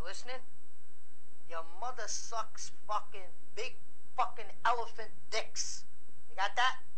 listening? Your mother sucks fucking big fucking elephant dicks. You got that?